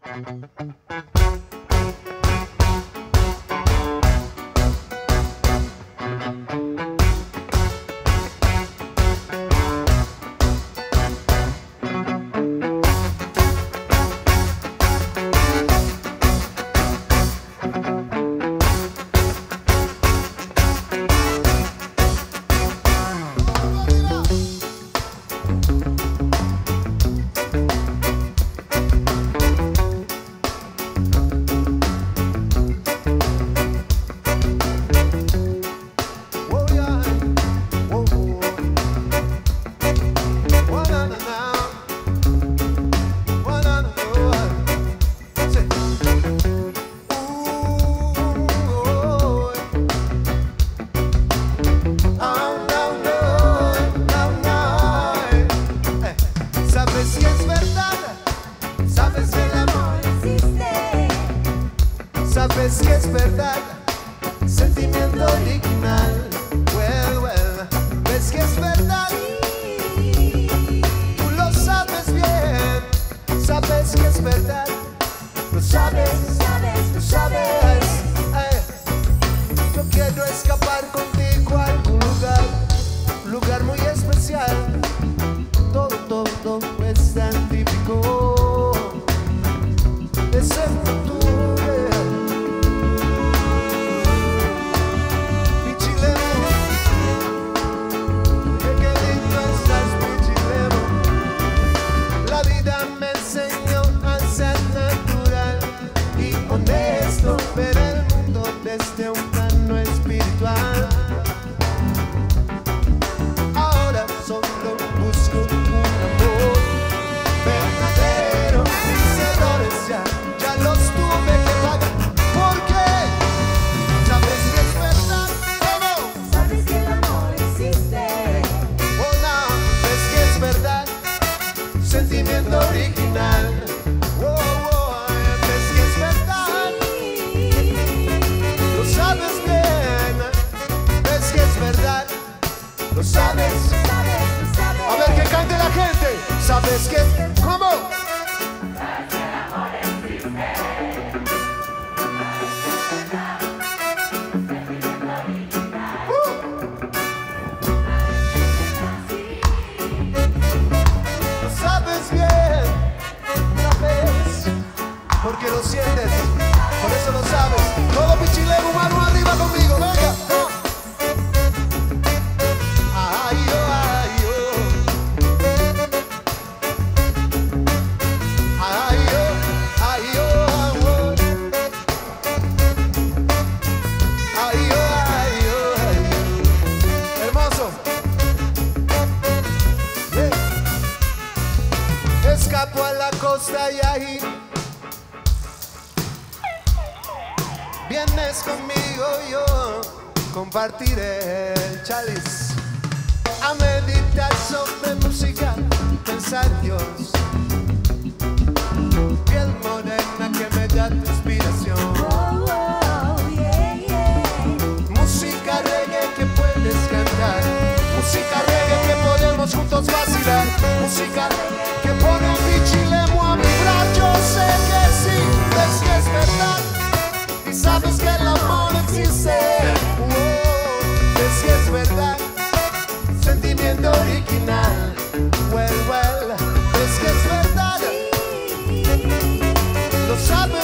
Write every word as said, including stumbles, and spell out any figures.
Sabes que es verdad, sentimiento original. Well, well, ves que es verdad, tú lo sabes bien. Sabes que es verdad, lo sabes, lo sabes. Eh, yo quiero escapar contigo a algún lugar, lugar muy especial. Todo, todo, todo es tan típico de ese futuro. Ver el mundo desde un plano espiritual. Ahora solo busco un amor verdadero. Mis errores ya, ya los tuve que pagar. Porque sabes que es verdad. ¿Cómo? Sabes que el amor existe. Oh no, ves que es verdad. Sentimiento original. Lo sabes, sabes, sabes. A ver que cante la gente. ¿Sabes qué? ¿Cómo? Sabes que el amor existe. Uh. Lo sabes bien, sabes, porque lo sientes, por eso lo sabes. Todo pichilero, mano arriba conmigo, venga. Escapo a la costa y ahí vienes conmigo, yo compartiré el chaliz a meditar sobre música, pensar Dios, piel morena que me da tu inspiración. Oh, oh, yeah, yeah. Música reggae que puedes cantar, música reggae que podemos juntos vacilar, música que pone a mi chilemo a vibrar. Yo sé que sí, ves que es verdad y sabes que el amor existe. Oh, ves que es verdad, sentimiento original. Well, well, ves que es verdad, lo sabes.